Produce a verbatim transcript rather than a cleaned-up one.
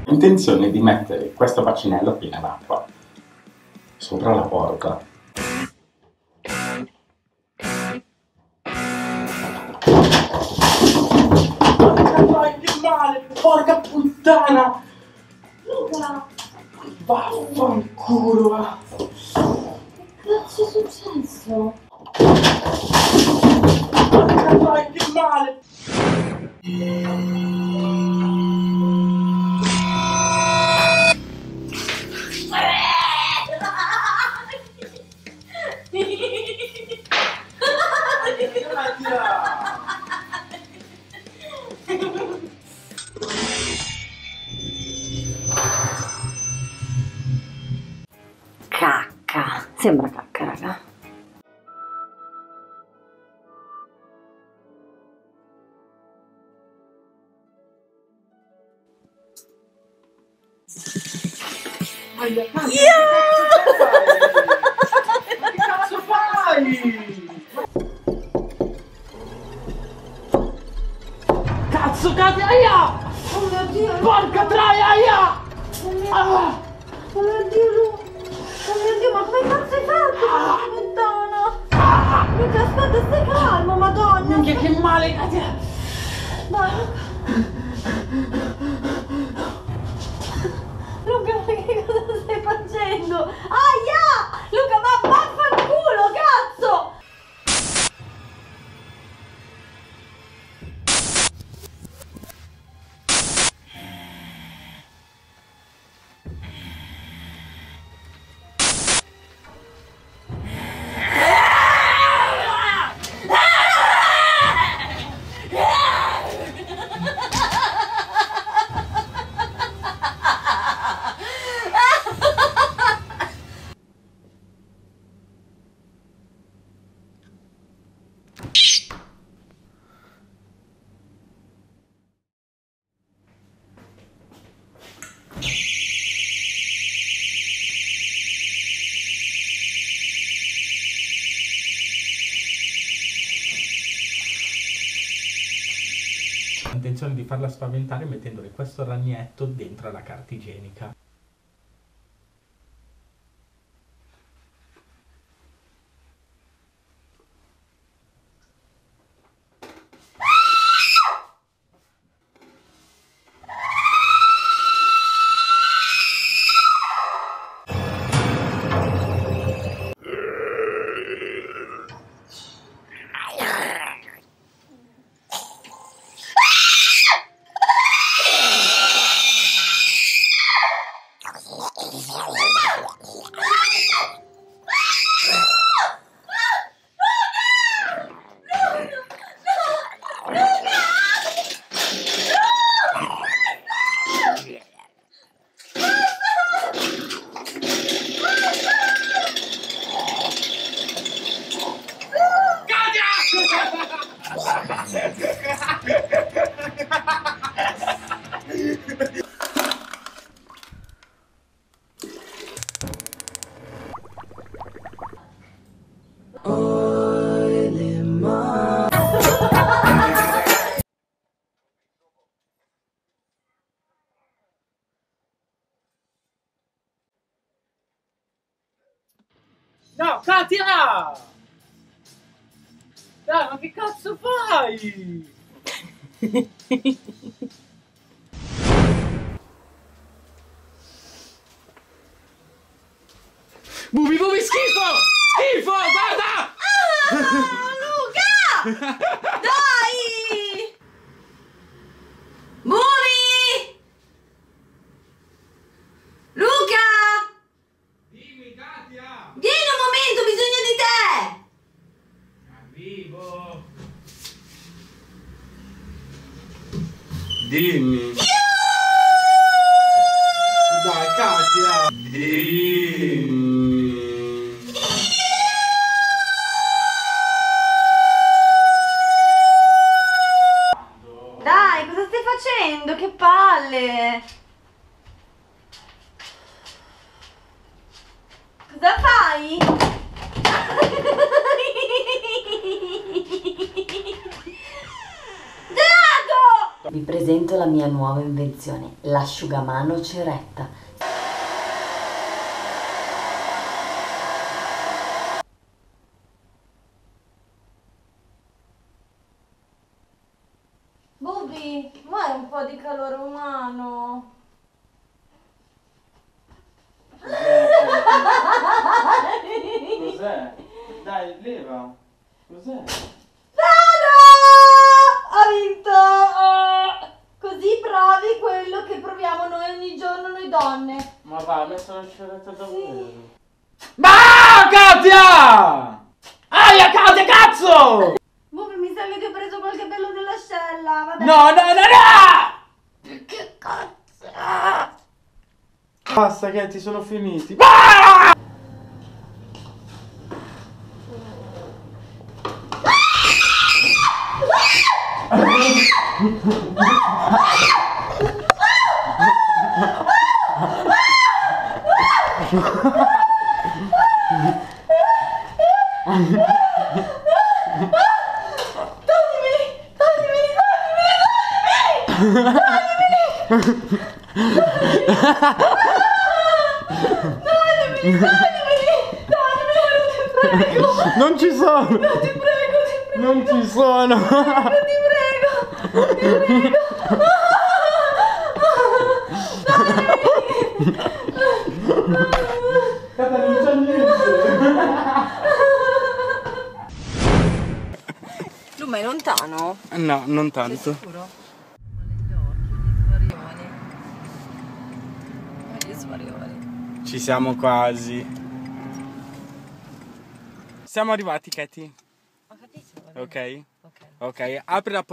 Ho intenzione di mettere questo bacinello pieno d'acqua sopra la porta. Dai, che male! Porca puttana! Luca! Vaffanculo! Va. Che cazzo è successo? Dai, che male! Cacca, sembra cacca, raga. Aia, cazzo, Yeah! ma che cazzo fai? Cazzo, cazzo, aia! Oh mio Dio! Porca troia, aia! Oh mio, Ah! oh mio Dio, Lu! Oh mio Dio, ma come cazzo hai fatto? Ah! Porca puttana! Luca, aspetta, stai calmo, madonna! Minchia, che male! Dai, Luca, ma che cosa stai facendo? Aia! Luca, ma vaffanculo, cazzo! ho intenzione di farla spaventare mettendole questo ragnetto dentro la carta igienica. No, Katia! Dai, ma che cazzo fai? Bubi bubi schifo! Schifo, guarda! Ah, Luca! Dai! Bubi! Luca! Dimmi, Katia! Vieni un momento, ho bisogno di te! Arrivo! Dimmi! Dai, Katia! Dimmi! Dai, cosa stai facendo? Che palle! Cosa fai? Drago! Vi presento la mia nuova invenzione, l'asciugamano ceretta. Bubi, vuoi un po' di calore umano? Cos'è? Dai, leva. Cos'è? Bravo! Ha vinto! Oh! Così provi quello che proviamo noi ogni giorno, noi donne. Ma va, ha messo la sceretta davvero. Ma Katia! Aia Katia, cazzo! Bubi, mi sa che ti ho preso qualche pelo dell'ascella. Vabbè. No, no, no, no! Che cazzo? Basta che ti sono finiti. Ah! Non ci sono! No, ti prego, ti prego! Non ci sono! Ti prego! Ti prego! Cata, non c'è niente! Tu ma è lontano? No, non tanto. Sei sicuro? Negli occhi, gli svarioni. Gli svarioni. Ci siamo quasi. Siamo arrivati, Katie. Ho capito. Ok? Ok. Ok, apri la porta.